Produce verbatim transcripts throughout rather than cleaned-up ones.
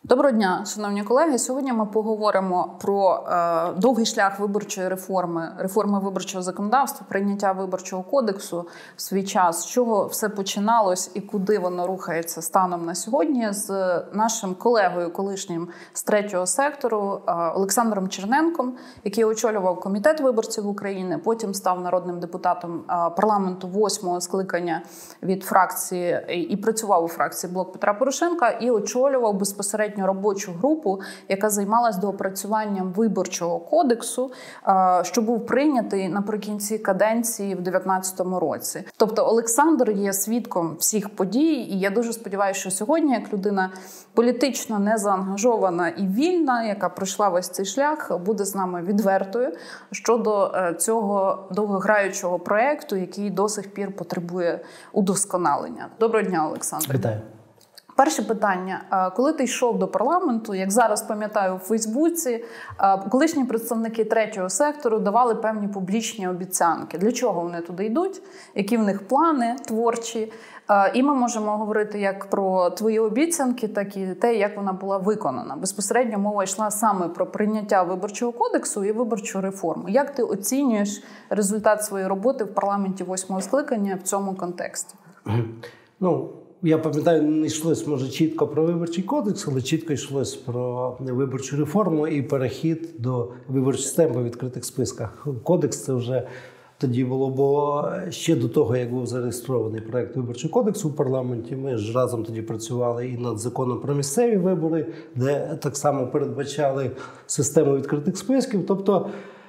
Доброго дня, шановні колеги. Сьогодні ми поговоримо про е, довгий шлях виборчої реформи, реформи виборчого законодавства, прийняття виборчого кодексу в свій час, з чого все починалось і куди воно рухається станом на сьогодні, з нашим колегою колишнім з третього сектору е, Олександром Черненком, який очолював комітет виборців України, потім став народним депутатом е, парламенту восьмого скликання від фракції і, і працював у фракції «Блок Петра Порошенка» і очолював безпосередньо робочу групу, яка займалась доопрацюванням виборчого кодексу, що був прийнятий наприкінці каденції в дев'ятнадцятому році. Тобто Олександр є свідком всіх подій, і я дуже сподіваюся, що сьогодні, як людина політично незаангажована і вільна, яка пройшла весь цей шлях, буде з нами відвертою щодо цього довгограючого проєкту, який до сих пір потребує удосконалення. Доброго дня, Олександр. Вітаю. Перше питання. Коли ти йшов до парламенту, як зараз пам'ятаю у Фейсбуці, колишні представники третього сектору давали певні публічні обіцянки. Для чого вони туди йдуть, які в них плани творчі. І ми можемо говорити як про твої обіцянки, так і те, як вона була виконана. Безпосередньо мова йшла саме про прийняття виборчого кодексу і виборчу реформу. Як ти оцінюєш результат своєї роботи в парламенті восьмого скликання в цьому контексті? Ну, я пам'ятаю, не йшлось, може, чітко про виборчий кодекс, але чітко йшлось про виборчу реформу і перехід до виборчої системи по відкритих списках. Кодекс це вже тоді було, бо ще до того, як був зареєстрований проєкт виборчого кодексу в парламенті, ми ж разом тоді працювали і над законом про місцеві вибори, де так само передбачали систему відкритих списків. Тобто,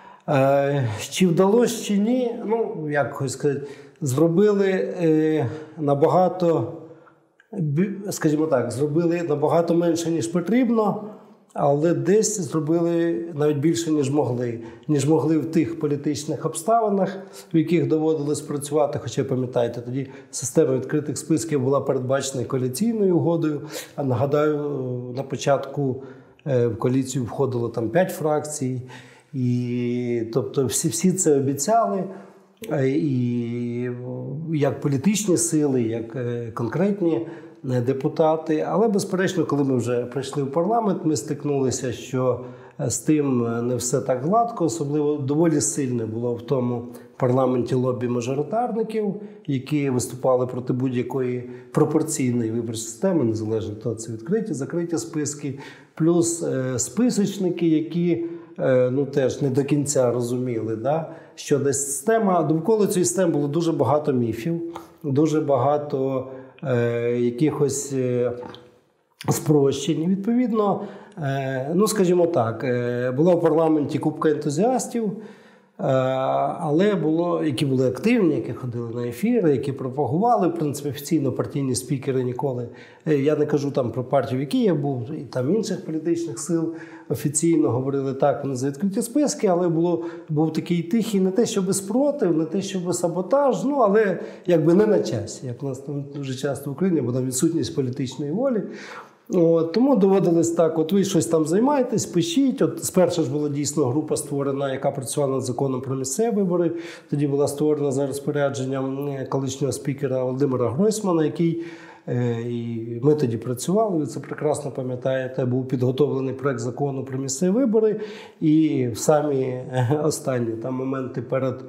чи вдалося, чи ні, ну, як хоч сказати, зробили набагато, скажімо так, зробили набагато менше, ніж потрібно, але десь зробили навіть більше, ніж могли. Ніж могли в тих політичних обставинах, в яких доводилось працювати. Хоча, пам'ятаєте, тоді система відкритих списків була передбачена коаліційною угодою. А нагадаю, на початку в коаліцію входило там п'ять фракцій. І, тобто, всі, всі це обіцяли. І як політичні сили, як конкретні депутати. Але, безперечно, коли ми вже прийшли в парламент, ми стикнулися, що з тим не все так гладко. Особливо доволі сильне було в тому парламенті лобі мажоритарників, які виступали проти будь-якої пропорційної виборчої системи, незалежно від того, це відкриті, закриті списки, плюс списочники, які ну, теж не до кінця розуміли, да, що десь система. Довкола цієї системи було дуже багато міфів, дуже багато е, якихось е, спрощень. Відповідно, е, ну, скажімо так, е, була в парламенті купка ентузіастів, е, але було, які були активні, які ходили на ефіри, які пропагували, в принципі, офіційно партійні спікери ніколи. Е, я не кажу там про партію, в якій я був, і там інших політичних сил, офіційно говорили так, вони за відкриті списки, але було, був такий тихий, не те, щоб спротив, не те, щоб саботаж, ну, але якби не на часі, як у нас там дуже часто в Україні, бо там відсутність політичної волі. От, тому доводилось так, от ви щось там займаєтесь, пишіть. От спершу ж була дійсно група створена, яка працювала над законом про місцеві вибори. Тоді була створена за розпорядженням колишнього спікера Володимира Гройсмана, який і ми тоді працювали, ви це прекрасно пам'ятаєте, був підготовлений проект закону про місцеві вибори, і в самі останні там моменти перед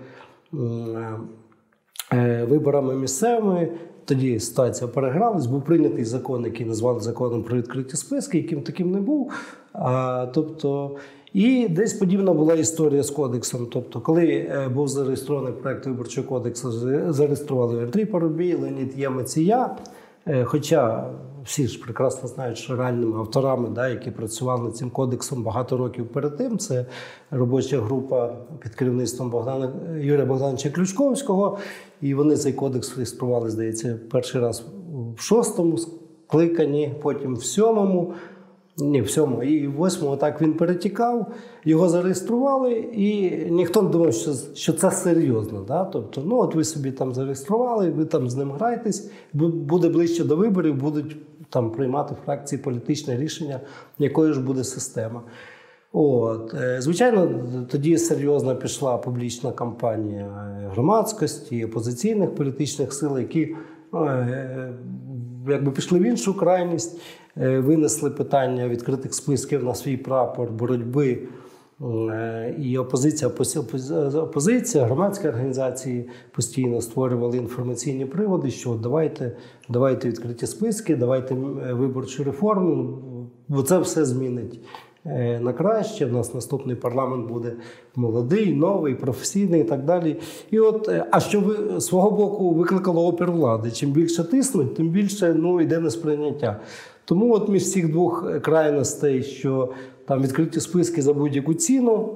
виборами місцевими, тоді ситуація перегралась, був прийнятий закон, який назвали законом про відкриті списки, яким таким не був. А, тобто, і десь подібна була історія з кодексом. Тобто, коли був зареєстрований проект виборчого кодексу, зареєстрували Андрій Парубій, Леонід Ємець і я. Хоча всі ж прекрасно знають, що реальними авторами, да, які працювали над цим кодексом багато років перед тим, це робоча група під керівництвом Богдана, Юрія Богдановича Ключковського. І вони цей кодекс реєстрували, здається, перший раз в шостому скликанні, потім в сьомому. Ні, в сьомому і в восьмому так він перетікав, його зареєстрували, і ніхто не думав, що, що це серйозно. Да? Тобто, ну от ви собі там зареєстрували, ви там з ним граєтесь, буде ближче до виборів, будуть там приймати фракції політичне рішення, якою ж буде система. От. Звичайно, тоді серйозно пішла публічна кампанія громадськості, опозиційних політичних сил, які якби пішли в іншу крайність, винесли питання відкритих списків на свій прапор боротьби. І опозиція, опозиція, громадські організації постійно створювали інформаційні приводи, що давайте, давайте відкриті списки, давайте виборчу реформу, бо це все змінить на краще. У нас наступний парламент буде молодий, новий, професійний і так далі. І от, а що ви свого боку викликало опір влади? Чим більше тиснуть, тим більше ну, йде несприйняття. Тому от між цих двох крайностей, що там відкриті списки за будь-яку ціну,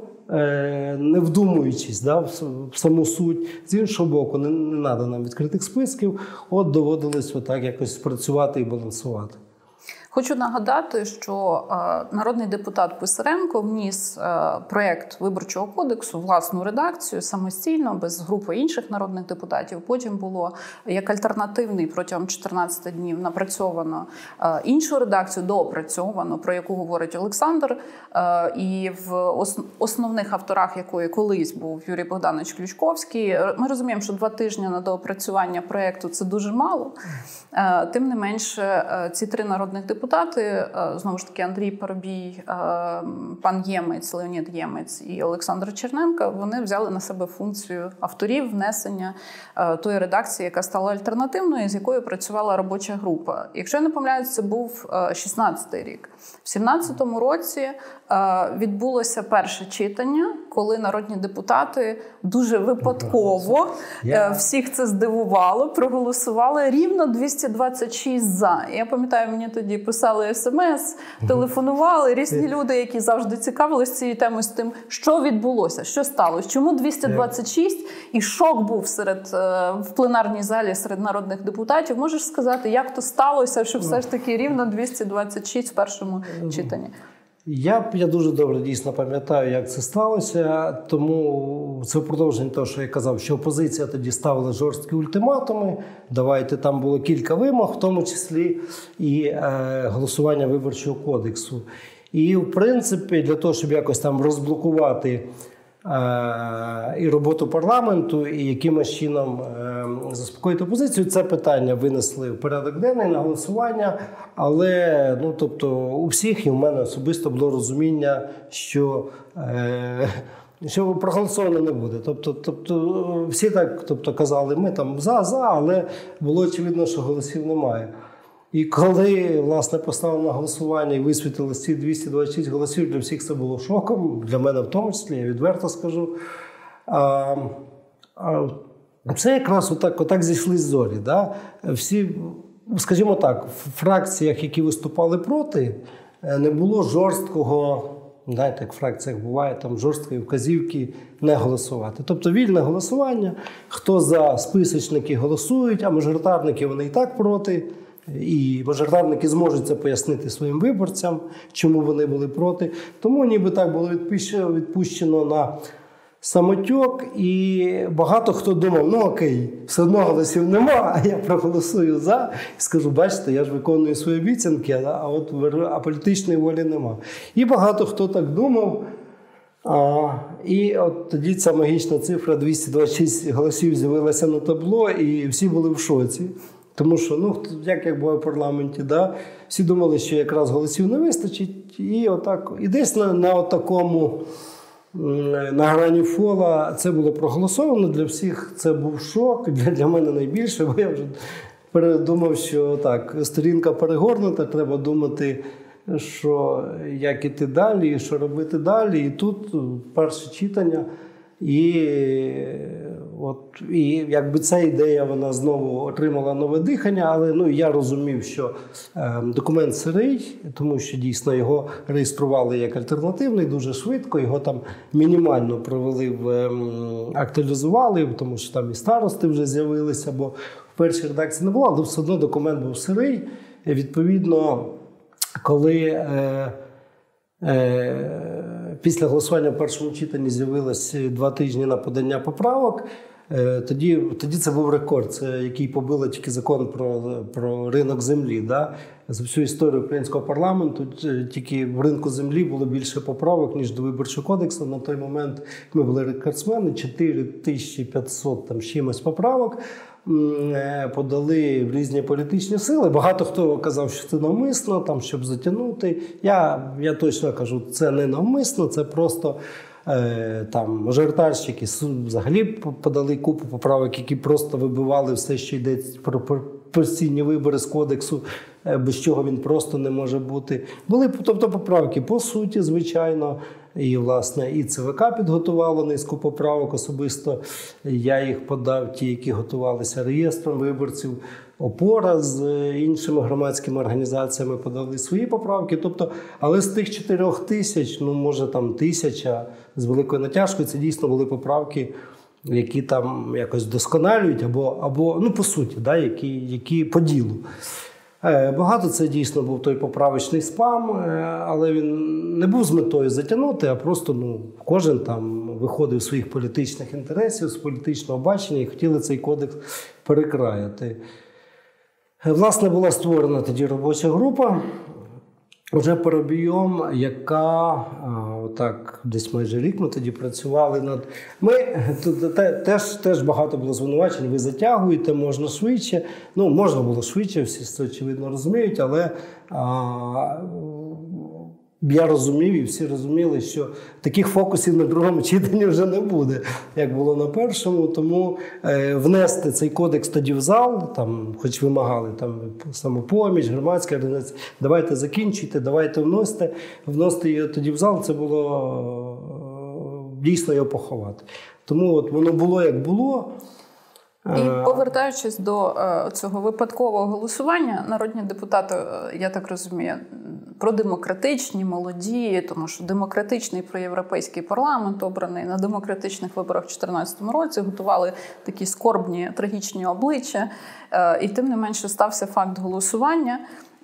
не вдумуючись да, в саму суть. З іншого боку, не, не треба нам відкритих списків, от доводилось отак якось працювати і балансувати. Хочу нагадати, що е, народний депутат Писаренко вніс е, проєкт Виборчого кодексу, власну редакцію, самостійно, без групи інших народних депутатів. Потім було як альтернативний протягом чотирнадцяти днів напрацьовано е, іншу редакцію, доопрацьовано, про яку говорить Олександр. Е, і в ос, основних авторах якої колись був Юрій Богданович Ключковський. Ми розуміємо, що два тижні на доопрацювання проєкту – це дуже мало. Е, тим не менше, е, ці три народних депутати Депутати, знову ж таки, Андрій Парубій, пан Ємець, Леонід Ємець і Олександр Черненко, вони взяли на себе функцію авторів внесення тої редакції, яка стала альтернативною, з якою працювала робоча група. Якщо я не помиляюсь, це був шістнадцятий рік. В сімнадцятому році відбулося перше читання, коли народні депутати дуже випадково, yeah. всіх це здивувало, проголосували рівно двісті двадцять шість за. Я пам'ятаю, мені тоді писали смс, телефонували різні люди, які завжди цікавилися цією темою, з тим, що відбулося, що сталося, чому двісті двадцять шість, і шок був серед, в пленарній залі серед народних депутатів. Можеш сказати, як то сталося, що все ж таки рівно двісті двадцять шість в першому читанні? Я, я дуже добре дійсно пам'ятаю, як це сталося, тому це продовження того, що я казав, що опозиція тоді ставила жорсткі ультиматуми, давайте, там було кілька вимог, в тому числі і е, голосування Виборчого кодексу. І, в принципі, для того, щоб якось там розблокувати е, і роботу парламенту, і якимось чином е, заспокоїти опозицію, це питання винесли в порядок денний на голосування. Але, ну, тобто, у всіх, і в мене особисто було розуміння, що, е, що проголосовано не буде. Тобто, тобто, всі так тобто, казали, ми там за-за, але було очевидно, що голосів немає. І коли, власне, поставили на голосування і висвітили ці двісті двадцять шість голосів, для всіх це було шоком, для мене в тому числі, я відверто скажу. А, а, це якраз отак, отак зійшли зорі. Да? Всі... Скажімо так, в фракціях, які виступали проти, не було жорсткого, знаєте, як в фракціях буває, там жорсткої вказівки не голосувати. Тобто вільне голосування, хто за списочники голосують, а мажоритарники вони і так проти. І мажоритарники зможуть це пояснити своїм виборцям, чому вони були проти. Тому ніби так було відпущено на самотьок, і багато хто думав, ну окей, все одно голосів нема, а я проголосую за, і скажу, бачите, я ж виконую свої обіцянки, а от а політичної волі нема. І багато хто так думав, а, і от тоді ця магічна цифра двісті двадцять шість голосів з'явилася на табло, і всі були в шоці. Тому що, ну, як, як буває в парламенті, да, всі думали, що якраз голосів не вистачить, і отак, і десь на, на такому на грані фола це було проголосовано, для всіх це був шок, для, для мене найбільше, бо я вже передумав, що так, сторінка перегорнута, треба думати, що як іти далі, що робити далі. І тут перше читання, і, от, і якби ця ідея, вона знову отримала нове дихання, але ну, я розумів, що е, документ сирий, тому що дійсно його реєстрували як альтернативний дуже швидко, його там мінімально провели, в, е, актуалізували, тому що там і старости вже з'явилися, бо в першій редакції не було, але все одно документ був сирий. І, відповідно, коли е, е, після голосування в першому читанні з'явилось два тижні на подання поправок, Тоді, тоді це був рекорд, це який побило тільки закон про, про ринок землі. Да? За всю історію українського парламенту тільки в ринку землі було більше поправок, ніж до Виборчого кодексу. На той момент ми були рекордсмени, чотири тисячі п'ятсот там чимось поправок подали в різні політичні сили. Багато хто казав, що це навмисно, там, щоб затягнути. Я, я точно кажу, це не навмисно, це просто там мажоритарщики взагалі подали купу поправок, які просто вибивали все, що йде про постійні вибори з кодексу, без чого він просто не може бути. Були, тобто, поправки по суті, звичайно, і, власне, і ЦВК підготувало низку поправок особисто. Я їх подав, ті, які готувалися реєстром виборців. ОПОРА з іншими громадськими організаціями подали свої поправки. Тобто, але з тих чотирьох тисяч, ну, може, там тисяча з великою натяжкою, це дійсно були поправки, які там якось досконалюють, або, або ну, по суті, да, які, які по ділу. Багато це дійсно був той поправочний спам, але він не був з метою затягнути, а просто ну, кожен там виходив з своїх політичних інтересів, з політичного бачення і хотіли цей кодекс перекраяти. Власне, була створена тоді робоча група, вже Парубійом, яка, отак, десь майже рік ми тоді працювали над... Ми, тут теж, теж багато було звинувачень, ви затягуєте, можна швидше. Ну, можна було швидше, всі це очевидно розуміють, але а, я розумів і всі розуміли, що таких фокусів на другому читанні вже не буде, як було на першому. Тому е, внести цей кодекс тоді в зал, там, хоч вимагали там, самопоміч, громадська організація, давайте закінчуйте, давайте вносите. Вносити його тоді в зал, це було е, дійсно його поховати. Тому от воно було, як було. І повертаючись до е, цього випадкового голосування, народні депутати, я так розумію, продемократичні, молоді, тому що демократичний проєвропейський парламент, обраний на демократичних виборах у дві тисячі чотирнадцятому році, готували такі скорбні, трагічні обличчя. Е, і тим не менше стався факт голосування,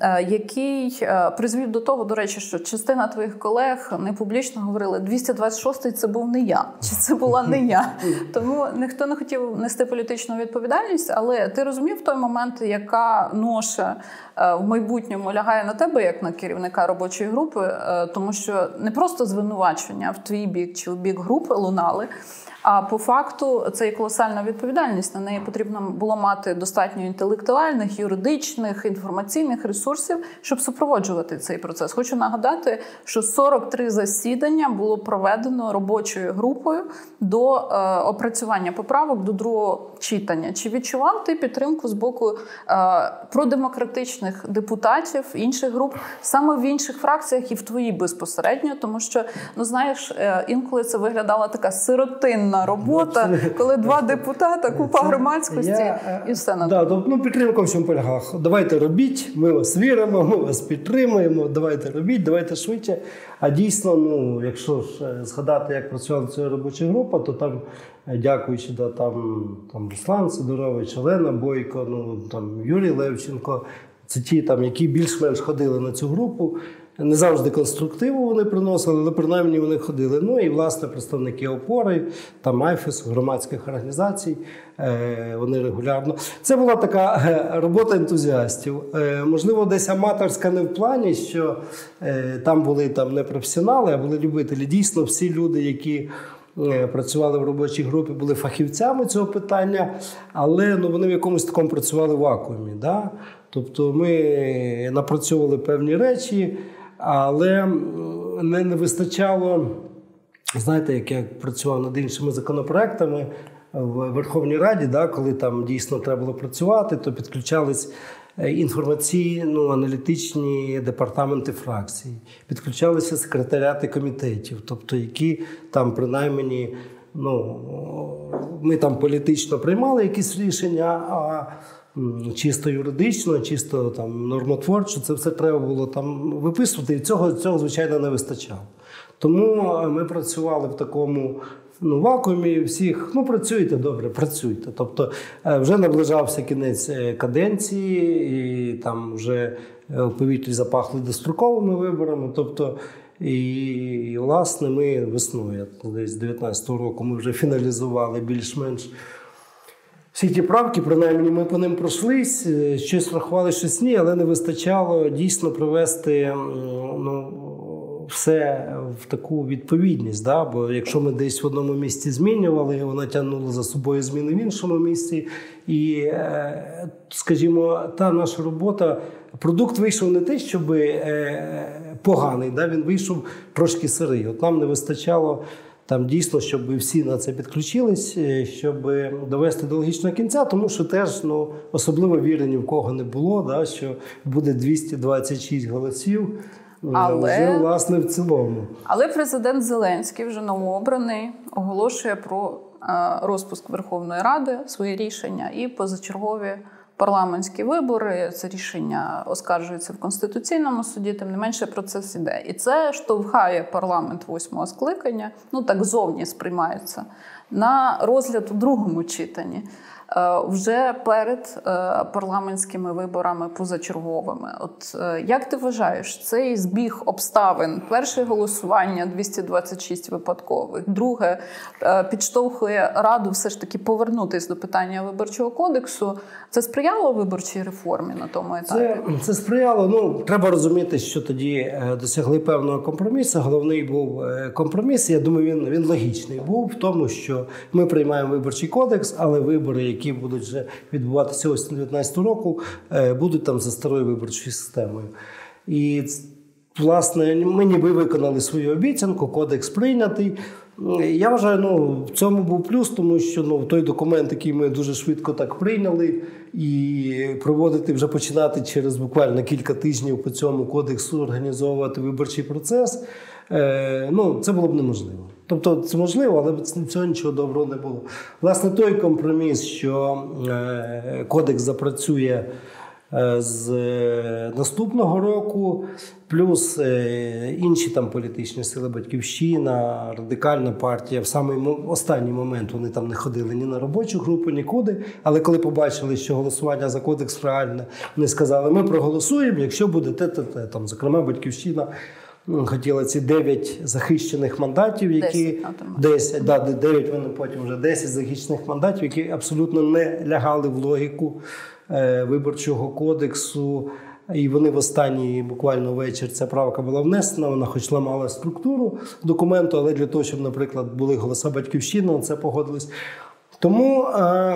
який призвів до того, до речі, що частина твоїх колег не публічно говорили, двісті двадцять шостий це був не я, чи це була не я. Тому ніхто не хотів нести політичну відповідальність, але ти розумів в той момент, яка ноша в майбутньому лягає на тебе, як на керівника робочої групи, тому що не просто звинувачення в твій бік чи в бік групи лунали, а по факту це і колосальна відповідальність. На неї потрібно було мати достатньо інтелектуальних, юридичних, інформаційних ресурсів, щоб супроводжувати цей процес. Хочу нагадати, що сорок три засідання було проведено робочою групою до е, опрацювання поправок до другого читання. Чи відчував ти підтримку з боку е, продемократичних депутатів, інших груп, саме в інших фракціях і в твоїй безпосередньо? Тому що, ну знаєш, е, інколи це виглядала така сиротинна робота, коли два депутата, купа громадськості я, і все на да, то, ну, підтримка в цьому полягає. Давайте робіть, ми вас віримо, ми вас підтримуємо, давайте робіть, давайте швидше. А дійсно, ну, якщо ж згадати, як працювала ця робоча група, то там, дякуючи, да, там, там Руслан Сидорович, Олена Бойко, ну, там, Юрій Левченко, це ті, там, які більш-менш ходили на цю групу. Не завжди конструктиву вони приносили, але принаймні вони ходили. Ну і, власне, представники ОПОРи, там АЙФЕС, громадських організацій, вони регулярно. Це була така робота ентузіастів. Можливо, десь аматорська не в плані, що там були там, не професіонали, а були любителі. Дійсно, всі люди, які працювали в робочій групі, були фахівцями цього питання, але ну, вони в якомусь такому працювали в вакуумі. Да? Тобто ми напрацьовували певні речі, але не, не вистачало, знаєте, як я працював над іншими законопроектами в Верховній Раді, да, коли там дійсно треба було працювати, то підключались інформаційно-аналітичні департаменти фракцій, підключалися секретаріати комітетів, тобто які там принаймні, ну, ми там політично приймали якісь рішення, а чисто юридично, чисто там нормотворчо, це все треба було там виписувати, і цього, цього звичайно, не вистачало. Тому ми працювали в такому ну, вакуумі всіх, ну, працюйте, добре, працюйте. Тобто вже наближався кінець каденції, і там вже в повітрі запахли достроковими виборами, тобто і, і власне, ми весною, десь з дев'ятнадцятого року, ми вже фіналізували більш-менш Всі ті правки, принаймні, ми по ним пройшлись, щось рахували, щось ні, але не вистачало дійсно привести ну, все в таку відповідність. Да? Бо якщо ми десь в одному місці змінювали, вона тягнула за собою зміни в іншому місці. І, скажімо, та наша робота, продукт вийшов не те, щоб поганий, да? Він вийшов трошки сирий. От нам не вистачало там дійсно, щоб всі на це підключились, щоб довести до логічного кінця, тому що теж ну, особливо віри ні в кого не було, да, що буде двісті двадцять шість голосів, але, вже, власне, в цілому. Але президент Зеленський, вже новообраний, оголошує про розпуск Верховної Ради, своє рішення і позачергові парламентські вибори. Це рішення оскаржується в Конституційному суді, тим не менше процес іде. І це штовхає парламент восьмого скликання, ну так зовні сприймається, на розгляд у другому читанні. Вже перед парламентськими виборами позачерговими. От як ти вважаєш, цей збіг обставин, перше голосування двісті двадцять шість випадкових, друге підштовхує Раду все ж таки повернутися до питання Виборчого кодексу, це сприяло виборчій реформі на тому етапі? Це, це сприяло. Ну, треба розуміти, що тоді досягли певного компромісу. Головний був компроміс, я думаю, він, він логічний був в тому, що ми приймаємо Виборчий кодекс, але вибори, які будуть вже відбуватися осінь дев'ятнадцятого року, будуть там за старою виборчою системою. І, власне, ми ніби виконали свою обіцянку, кодекс прийнятий. Я вважаю, ну, в цьому був плюс, тому що ну, той документ, який ми дуже швидко так прийняли, і проводити вже починати через буквально кілька тижнів по цьому кодексу організовувати виборчий процес, е, ну, це було б неможливо. Тобто це можливо, але цього нічого доброго не було. Власне, той компроміс, що е, кодекс запрацює е, з наступного року, плюс е, інші там політичні сили, Батьківщина, Радикальна партія, в самий останній момент вони там не ходили ні на робочу групу, нікуди, але коли побачили, що голосування за кодекс реальне, вони сказали, ми проголосуємо, якщо буде те-те-те. Там, зокрема, Батьківщина хотіла ці дев'ять захищених мандатів, які десять, да, дев'ять, вони потім вже десять захищених мандатів, які абсолютно не лягали в логіку е, Виборчого кодексу. І вони в останній буквально вечір ця правка була внесена, вона хоч ламала структуру документу, але для того, щоб, наприклад, були голоса Батьківщини, на це погодились. Тому е,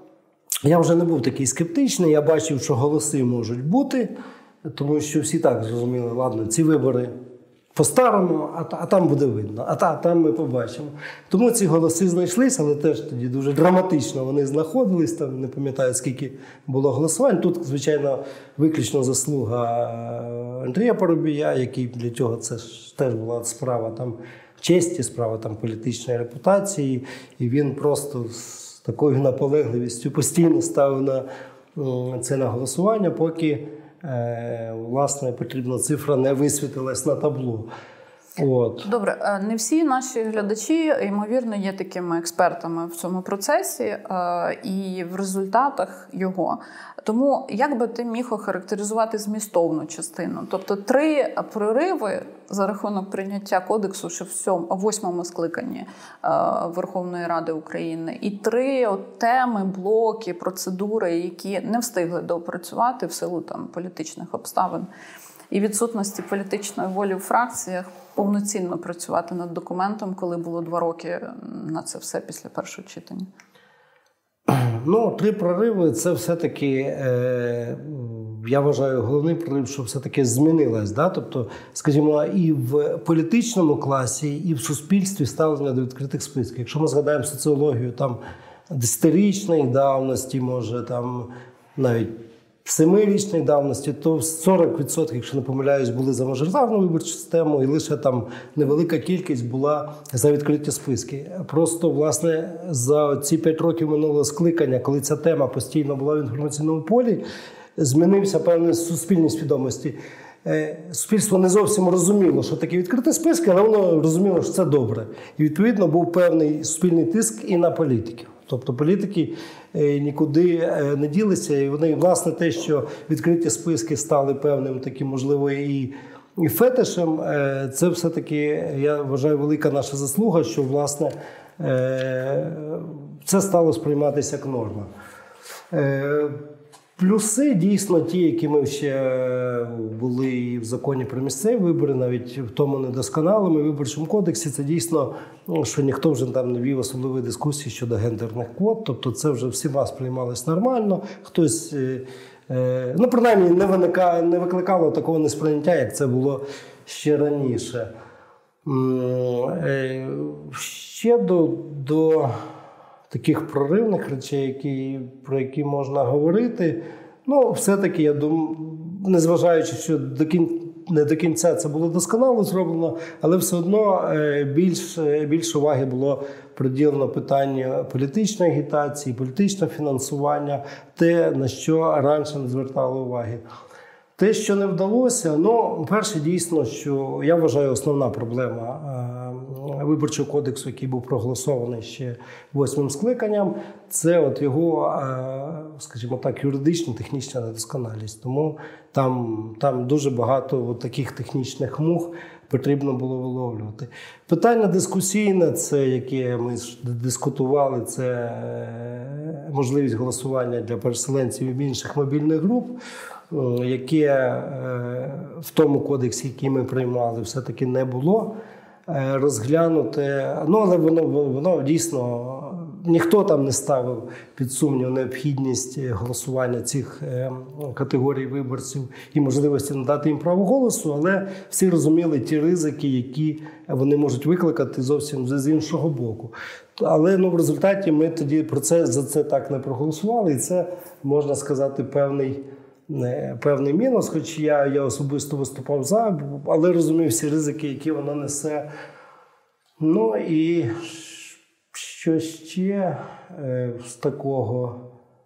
я вже не був такий скептичний, я бачив, що голоси можуть бути, тому що всі так зрозуміли, ладно, ці вибори по-старому, а, а там буде видно, а, та, а там ми побачимо. Тому ці голоси знайшлися, але теж тоді дуже драматично вони знаходились, там не пам'ятаю, скільки було голосувань. Тут, звичайно, виключно заслуга Андрія Парубія, який для цього це ж теж була справа там честі, справа там політичної репутації, і він просто з такою наполегливістю постійно ставив на це на голосування, поки власне, потрібна цифра не висвітилась на табло. От. Добре, не всі наші глядачі, ймовірно, є такими експертами в цьому процесі і в результатах його. Тому як би ти міг охарактеризувати змістовну частину? Тобто три прориви за рахунок прийняття кодексу ще в сьом, восьмому скликанні Верховної Ради України і три от, теми, блоки, процедури, які не встигли доопрацювати в силу там, політичних обставин і відсутності політичної волі в фракціях повноцінно працювати над документом, коли було два роки на це все після першого читання? Ну, три прориви – це все-таки, е, я вважаю, головний прорив, що все-таки змінилось. Да? Тобто, скажімо, і в політичному класі, і в суспільстві ставлення до відкритих списків. Якщо ми згадаємо соціологію там десятирічної давності, може там навіть семирічної давності, то сорок відсотків, якщо не помиляюсь, були за мажоритарну виборчу систему, і лише там невелика кількість була за відкриті списки. Просто, власне, за ці п'ять років минулого скликання, коли ця тема постійно була в інформаційному полі, змінився певний суспільні свідомості. Суспільство не зовсім розуміло, що таке відкриті списки, але воно розуміло, що це добре. І, відповідно, був певний суспільний тиск і на політиків. Тобто політики нікуди не ділися. І вони, власне, те, що відкриті списки стали певним таким, можливо, і і фетишем, це все-таки, я вважаю, велика наша заслуга, що, власне, це стало сприйматися як норма. Плюси, дійсно, ті, які ми ще були і в законі про місцеві вибори, навіть в тому недосконалому виборчому кодексі, це дійсно, що ніхто вже там не вів особливої дискусії щодо гендерних квот, тобто це вже всіма сприймалось нормально, хтось, ну, принаймні, не, виника, не викликало такого несприйняття, як це було ще раніше. Ще до, до таких проривних речей, які, про які можна говорити, ну, все-таки, я думаю, незважаючи, що до кін... не до кінця це було досконало зроблено, але все одно більш, більш уваги було приділено питанню політичної агітації, політичного фінансування, те, на що раніше не звертали уваги. Те, що не вдалося, ну, перше, дійсно, що я вважаю, основна проблема Виборчого кодексу, який був проголосований ще восьмим скликанням, це от його, скажімо так, юридична, технічна недосконалість. Тому там, там дуже багато от таких технічних мух потрібно було виловлювати. Питання дискусійне, це, яке ми дискутували, це можливість голосування для переселенців і інших мобільних груп, яке в тому кодексі, який ми приймали, все-таки не було розглянуте. Ну, але воно, воно дійсно, ніхто там не ставив під сумнів необхідність голосування цих категорій виборців і можливості надати їм право голосу, але всі розуміли ті ризики, які вони можуть викликати зовсім з іншого боку. Але, ну, в результаті ми тоді про це, за це так не проголосували, і це, можна сказати, певний певний мінус, хоч я, я особисто виступав за, але розумів всі ризики, які воно несе. Ну і що ще е, з такого?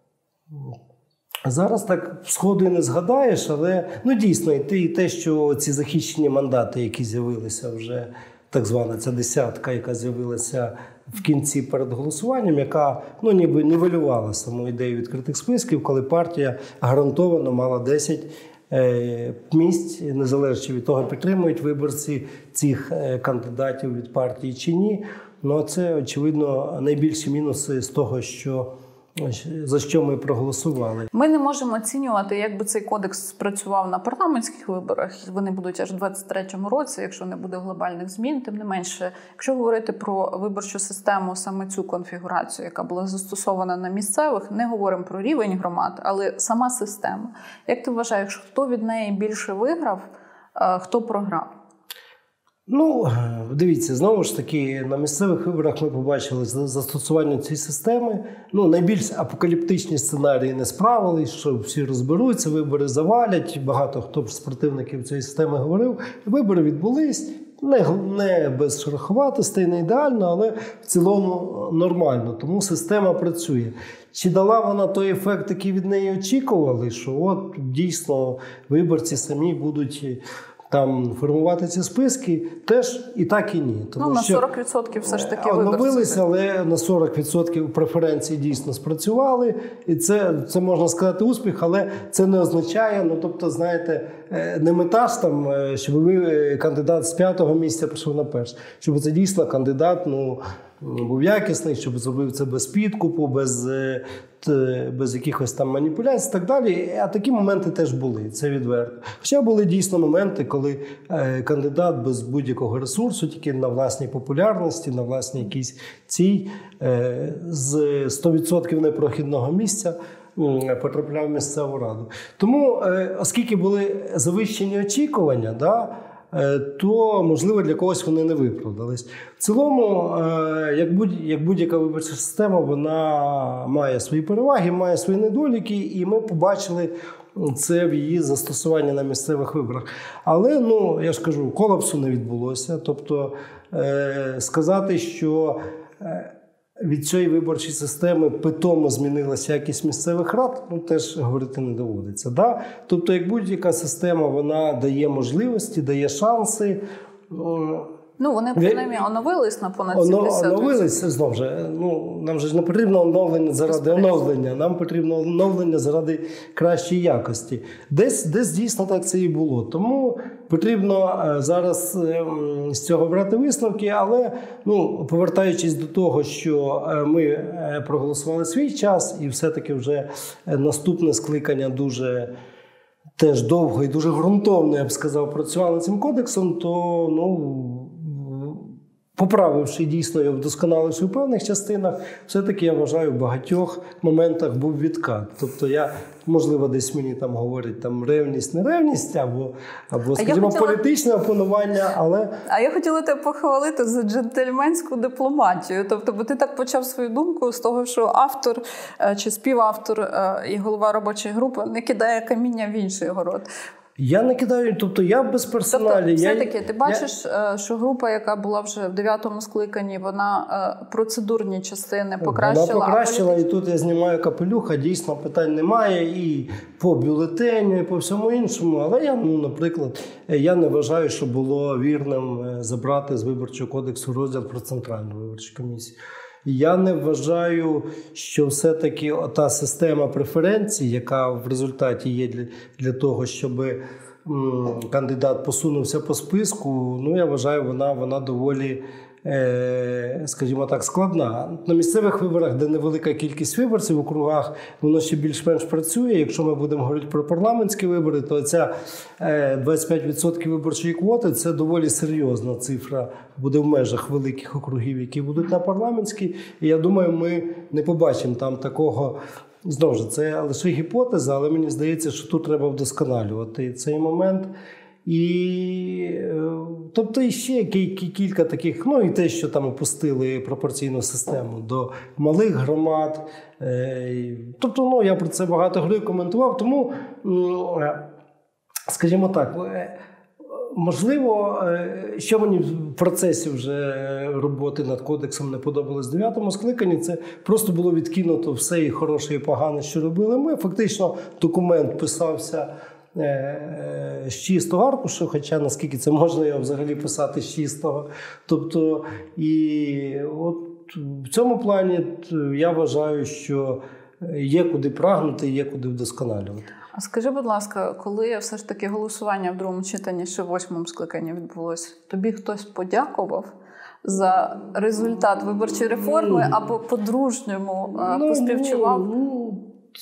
Зараз так сходу і не згадаєш, але ну, дійсно, і те, і те, що ці захищені мандати, які з'явилися вже, так звана ця десятка, яка з'явилася в кінці перед голосуванням, яка, ну, ніби нівелювала саму ідею відкритих списків, коли партія гарантовано мала десять е, місць, незалежно від того, підтримують виборці цих е, кандидатів від партії чи ні. Ну, це, очевидно, найбільші мінуси з того, що за що ми проголосували. Ми не можемо оцінювати, як би цей кодекс спрацював на парламентських виборах. Вони будуть аж у двадцять третьому році, якщо не буде глобальних змін. Тим не менше, якщо говорити про виборчу систему, саме цю конфігурацію, яка була застосована на місцевих, не говоримо про рівень громад, але сама система. Як ти вважаєш, хто від неї більше виграв, хто програв? Ну, дивіться, знову ж таки, на місцевих виборах ми побачили застосування цієї системи. Ну, найбільш апокаліптичні сценарії не справились, що всі розберуться, вибори завалять. Багато хто з противників цієї системи говорив. Вибори відбулись, не, не без шероховатостей, не ідеально, але в цілому нормально. Тому система працює. Чи дала вона той ефект, який від неї очікували, що от дійсно виборці самі будуть там формувати ці списки, теж і так, і ні. Тому ну, на сорок відсотків все ж таки виборці. Оновилися, але на сорок відсотків преференції дійсно спрацювали. І це, це можна сказати успіх, але це не означає, ну, тобто, знаєте, не мета ж там, щоб ви кандидат з п'ятого місця прийшов на перше. Щоб це дійсно кандидат, ну, був якісний, щоб зробив це без підкупу, без, без якихось там маніпуляцій і так далі. А такі моменти теж були, це відверто. Хоча були дійсно моменти, коли кандидат без будь-якого ресурсу, тільки на власній популярності, на власній якійсь цій, з сто відсотків непрохідного місця потрапляв в місцеву раду. Тому, оскільки були завищені очікування, да, то, можливо, для когось вони не виправдались. В цілому, як, будь, як будь-яка виборча система, вона має свої переваги, має свої недоліки, і ми побачили це в її застосуванні на місцевих виборах. Але, ну, я ж кажу, колапсу не відбулося. Тобто, е, сказати, що від цієї виборчої системи питомо змінилася якість місцевих рад, ну, теж говорити не доводиться. Да? Тобто, як будь-яка система, вона дає можливості, дає шанси. Ну, вони принаймні оновились на понад сімдесят відсотків. Оновились, знову ж, ну, нам же ж не потрібно оновлення заради оновлення, нам потрібно оновлення заради кращої якості. Десь, десь дійсно так це і було. Тому потрібно зараз з цього брати висновки, але, ну, повертаючись до того, що ми проголосували свій час і все-таки вже наступне скликання дуже теж довго і дуже ґрунтовно, я б сказав, працювали над цим кодексом, то, ну, поправивши дійсно і вдосконаливши в певних частинах, все-таки, я вважаю, в багатьох моментах був відкат. Тобто я, можливо, десь мені там говорять там ревність, не ревність, або, або скажімо, хотіла... політичне опанування, але... А я хотіла тебе похвалити за джентльменську дипломатію. Тобто, бо ти так почав свою думку з того, що автор чи співавтор і голова робочої групи не кидає каміння в інший город. Я не кидаю, тобто я без персоналі. Тобто, все-таки, ти бачиш, я... що група, яка була вже в дев'ятому скликанні, вона процедурні частини покращила? Вона покращила, політич... і тут я знімаю капелюха, дійсно питань немає і по бюлетеню, і по всьому іншому. Але я, ну, наприклад, я не вважаю, що було вірним забрати з Виборчого кодексу розділ про Центральну виборчу комісію. Я не вважаю, що все-таки та система преференцій, яка в результаті є для, для того, щоб м, кандидат посунувся по списку, ну, я вважаю, вона, вона доволі, е, скажімо так, складна. На місцевих виборах, де невелика кількість виборців в округах, воно ще більш-менш працює. Якщо ми будемо говорити про парламентські вибори, то ця е, двадцять п'ять відсотків виборчої квоти – це доволі серйозна цифра, буде в межах великих округів, які будуть на парламентській. І я думаю, ми не побачимо там такого, знову ж, це лише гіпотеза, але мені здається, що тут треба вдосконалювати цей момент. І, тобто, іще кілька таких, ну і те, що там опустили пропорційну систему до малих громад. Тобто, ну, я про це багато говорив, коментував, тому, скажімо так, можливо, що мені в процесі вже роботи над кодексом не подобалось в дев'ятому скликанні, це просто було відкинуто все і хороше, і погане, що робили ми. Фактично, документ писався з чистого аркушу, хоча наскільки це можна його взагалі писати з чистого. Тобто, і от в цьому плані я вважаю, що є куди прагнути, є куди вдосконалювати. А скажи, будь ласка, коли все ж таки голосування в другому читанні ще в восьмому скликанні відбулося, тобі хтось подякував за результат виборчої реформи або по-дружньому ну, поспівчував? Ну,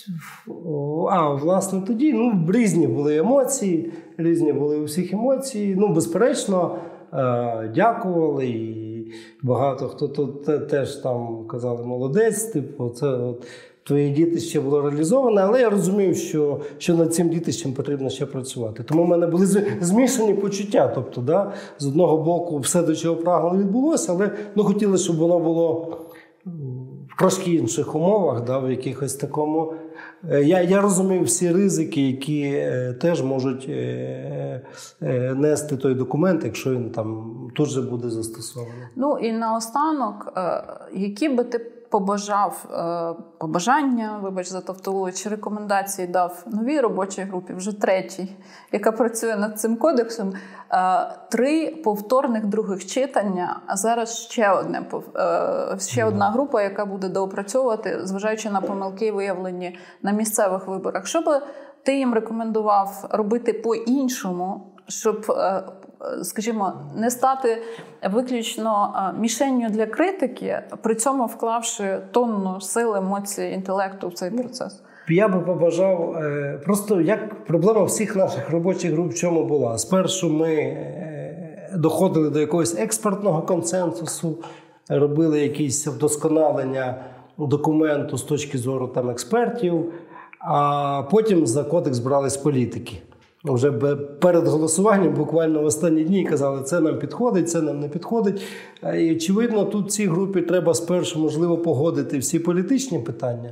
А, власне, тоді, ну, різні були емоції, різні були у всіх емоції. Ну, безперечно, дякували, і багато хто тут теж там казали, молодець, типу, це от твоє дітище було реалізоване, але я розумів, що, що над цим дітищем потрібно ще працювати. Тому в мене були змішані почуття. Тобто, да, з одного боку, все, до чого прагнули, відбулося, але ну, хотіли, щоб воно було в трошки інших умовах, да, в якихось такому. Я, я розумів всі ризики, які е, теж можуть е, е, нести той документ, якщо він там тут же буде застосований. Ну і наостанок, е, які би ти побажав е, побажання, вибач за тавтологію, чи рекомендації дав новій робочій групі, вже третій, яка працює над цим кодексом, е, три повторних других читання, а зараз ще, одне, е, ще одна група, яка буде доопрацьовувати, зважаючи на помилки, виявлені на місцевих виборах. Що би ти їм рекомендував робити по-іншому, щоб, скажімо, не стати виключно мішенню для критики, при цьому вклавши тонну сил, емоцій, інтелекту в цей процес? Я би побажав, просто як проблема всіх наших робочих груп в чому була. Спершу ми доходили до якогось експертного консенсусу, робили якісь вдосконалення документу з точки зору там експертів, а потім за кодекс брались політики. Вже перед голосуванням, буквально в останні дні, казали, це нам підходить, це нам не підходить. І, очевидно, тут цій групі треба спершу, можливо, погодити всі політичні питання.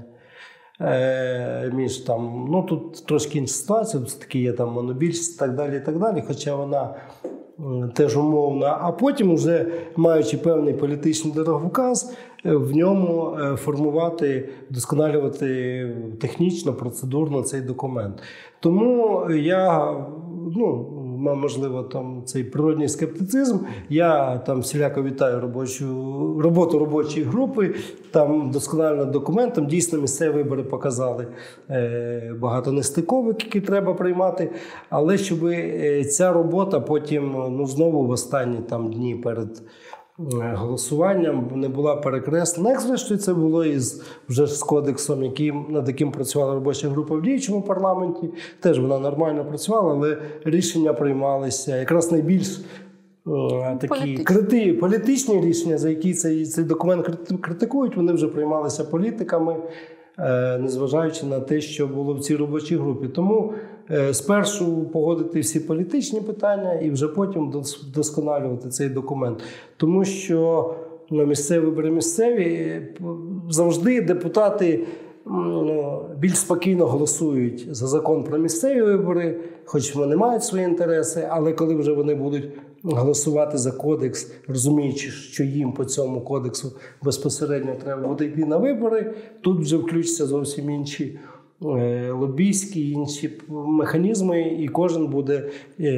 Е, між там, ну, тут трошки інша ситуація, тут таки є там монобільшість і так далі, і так далі, хоча вона теж умовна, а потім, вже маючи певний політичний дороговказ, в ньому формувати, вдосконалювати технічно, процедурно цей документ. Тому я, ну, можливо, там цей природній скептицизм. Я там всіляко вітаю робочу, роботу робочої групи, там досконально документом. Дійсно, місцеві вибори показали е, багато нестиковок, які треба приймати. Але щоб ця робота потім, ну, знову в останні там дні перед голосуванням не була перекреслена. Як, зрештою, це було із вже з кодексом, яким, над яким працювала робоча група в діючому парламенті. Теж вона нормально працювала, але рішення приймалися якраз найбільш е, такі крити, політичні рішення, за які цей, цей документ критикують, вони вже приймалися політиками, е, незважаючи на те, що було в цій робочій групі. Тому е, спершу погодити всі політичні питання і вже потім вдосконалювати цей документ. Тому що ну, місцеві вибори місцеві, завжди депутати ну, більш спокійно голосують за закон про місцеві вибори, хоч вони мають свої інтереси, але коли вже вони будуть голосувати за кодекс, розуміючи, що їм по цьому кодексу безпосередньо треба буде йти на вибори, тут вже включаться зовсім інші лобійські, інші механізми, і кожен буде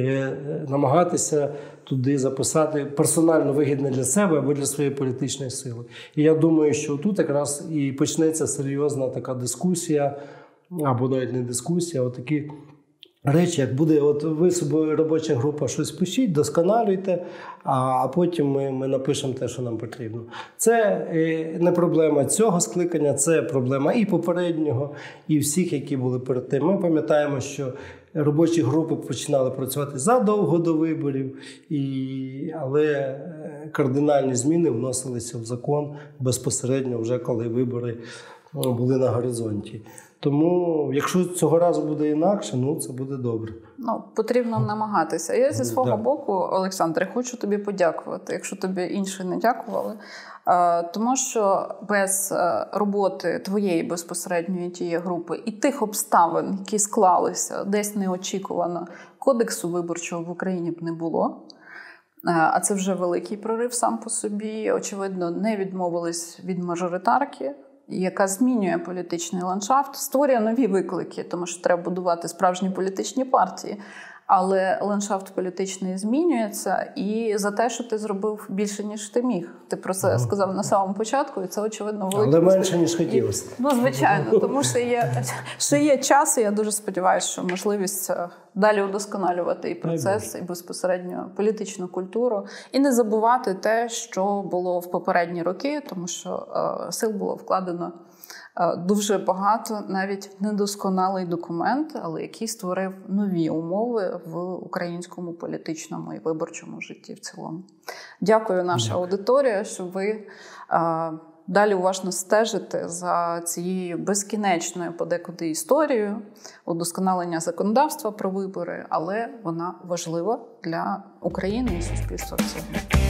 намагатися туди записати персонально вигідне для себе або для своєї політичної сили. І я думаю, що тут якраз і почнеться серйозна така дискусія, або навіть не дискусія, а такі речі, як буде, от ви собі робоча група щось пишіть, досконалюйте, а потім ми, ми напишемо те, що нам потрібно. Це не проблема цього скликання, це проблема і попереднього, і всіх, які були перед тим. Ми пам'ятаємо, що робочі групи починали працювати задовго до виборів, і, але кардинальні зміни вносилися в закон безпосередньо вже коли вибори були на горизонті. Тому, якщо цього разу буде інакше, ну, це буде добре. Ну, потрібно намагатися. Я зі свого да. боку, Олександре, хочу тобі подякувати, якщо тобі інші не дякували. Тому що без роботи твоєї безпосередньої тієї групи і тих обставин, які склалися десь неочікувано, кодексу виборчого в Україні б не було. А це вже великий прорив сам по собі. Очевидно, не відмовились від мажоритарки, яка змінює політичний ландшафт, створює нові виклики, тому що треба будувати справжні політичні партії. Але ландшафт політичний змінюється, і за те, що ти зробив більше, ніж ти міг. Ти про це ага. сказав на самому початку, і це, очевидно, великий Але менше, ніж хотілося. Ну, звичайно, тому що є, ще є час, і я дуже сподіваюся, що можливість далі удосконалювати і процес, і безпосередньо політичну культуру. І не забувати те, що було в попередні роки, тому що е, сил було вкладено дуже багато, навіть недосконалий документ, але який створив нові умови в українському політичному і виборчому житті в цілому. Дякую, наша аудиторія, що ви а, далі уважно стежите за цією безкінечною подекуди історією удосконалення законодавства про вибори, але вона важлива для України і суспільства в цілому.